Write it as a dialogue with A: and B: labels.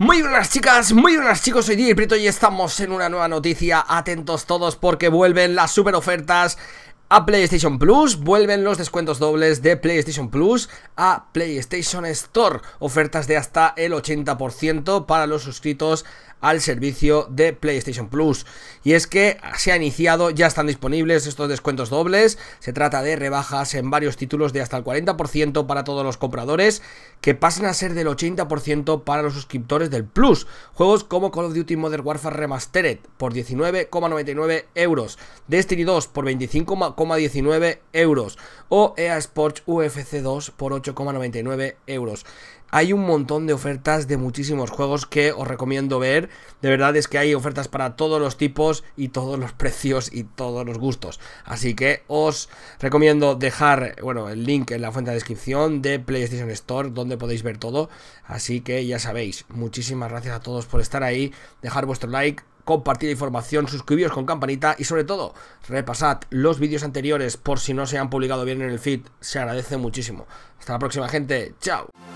A: Muy buenas chicas, muy buenas chicos, soy DJ Prieto y estamos en una nueva noticia. Atentos todos porque vuelven las super ofertas a PlayStation Plus, vuelven los descuentos dobles de PlayStation Plus a PlayStation Store. Ofertas de hasta el 80% para los suscritos al servicio de PlayStation Plus. Y es que se ha iniciado, ya están disponibles estos descuentos dobles. Se trata de rebajas en varios títulos de hasta el 40% para todos los compradores, que pasan a ser del 80% para los suscriptores del Plus. Juegos como Call of Duty Modern Warfare Remastered por 19,99 euros, Destiny 2 por 25,19 euros o EA Sports UFC 2 por 8,99 euros. Hay un montón de ofertas de muchísimos juegos que os recomiendo ver. De verdad es que hay ofertas para todos los tipos y todos los precios y todos los gustos. Así que os recomiendo dejar, el link en la fuente de descripción de PlayStation Store, donde podéis ver todo. Así que ya sabéis, muchísimas gracias a todos por estar ahí. Dejar vuestro like, compartir la información, suscribiros con campanita y sobre todo repasad los vídeos anteriores por si no se han publicado bien en el feed. Se agradece muchísimo. Hasta la próxima, gente. Chao.